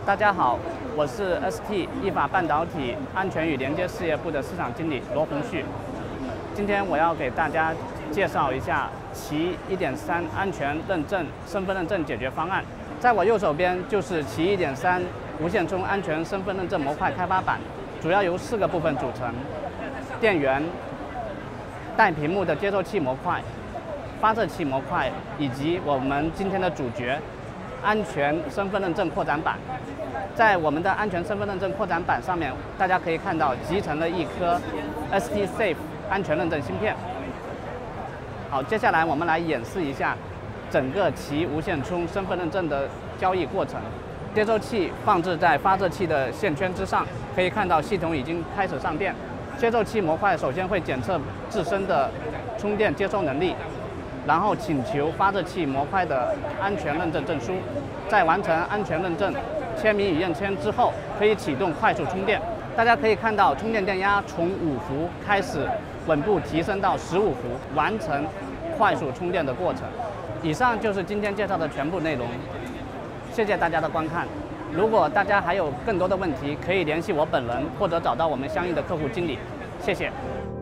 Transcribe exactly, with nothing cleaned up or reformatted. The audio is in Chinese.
大家好，我是 S T 意法半导体安全与连接事业部的市场经理罗红旭。今天我要给大家介绍一下奇 一点三 安全认证身份认证解决方案。在我右手边就是奇 一点三 无线充安全身份认证模块开发板，主要由四个部分组成：电源、带屏幕的接收器模块、发射器模块，以及我们今天的主角——安全身份认证扩展板。在我们的安全身份认证扩展板上面，大家可以看到集成了一颗 S T Safe 安全认证芯片。好，接下来我们来演示一下整个奇无线充身份认证的交易过程。接收器放置在发射器的线圈之上，可以看到系统已经开始上电。接收器模块首先会检测自身的充电接收能力，然后请求发射器模块的安全认证证书。在完成安全认证、签名与验签之后，可以启动快速充电。大家可以看到，充电电压从五伏开始稳步提升到十五伏，完成快速充电的过程。以上就是今天介绍的全部内容，谢谢大家的观看。如果大家还有更多的问题，可以联系我本人或者找到我们相应的客户经理。谢谢。